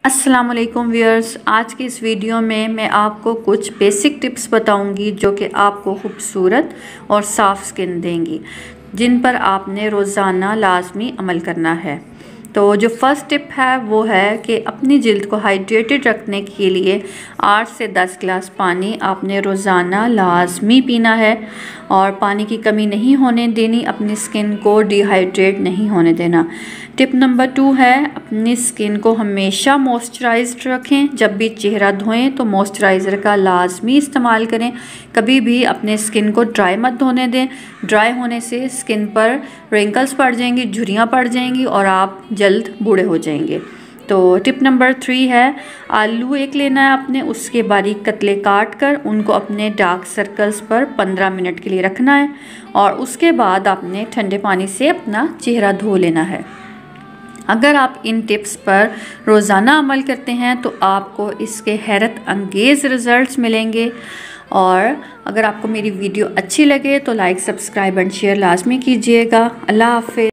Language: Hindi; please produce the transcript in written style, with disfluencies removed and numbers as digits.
अस्सलाम वालेकुम व्यूअर्स, आज की इस वीडियो में मैं आपको कुछ बेसिक टिप्स बताऊंगी जो कि आपको खूबसूरत और साफ़ स्किन देंगी, जिन पर आपने रोज़ाना लाजमी अमल करना है। तो जो फर्स्ट टिप है वो है कि अपनी जिल्द को हाइड्रेटेड रखने के लिए 8 से 10 गिलास पानी आपने रोज़ाना लाजमी पीना है और पानी की कमी नहीं होने देनी, अपनी स्किन को डिहाइड्रेट नहीं होने देना। टिप नंबर 2 है अपनी स्किन को हमेशा मॉइस्चराइज्ड रखें। जब भी चेहरा धोएं तो मॉइस्चराइज़र का लाजमी इस्तेमाल करें। कभी भी अपने स्किन को ड्राई मत होने दें। ड्राई होने से स्किन पर रिंकल्स पड़ जाएंगी, झुर्रियाँ पड़ जाएंगी और आप जल्द बूढ़े हो जाएंगे। तो टिप नंबर 3 है आलू एक लेना है आपने, उसके बारीक कतले काट कर उनको अपने डार्क सर्कल्स पर 15 मिनट के लिए रखना है और उसके बाद आपने ठंडे पानी से अपना चेहरा धो लेना है। अगर आप इन टिप्स पर रोज़ाना अमल करते हैं तो आपको इसके हैरत अंगेज़ रिज़ल्ट्स मिलेंगे। और अगर आपको मेरी वीडियो अच्छी लगे तो लाइक, सब्सक्राइब एंड शेयर लाजमी कीजिएगा। अल्लाह हाफ़िज़।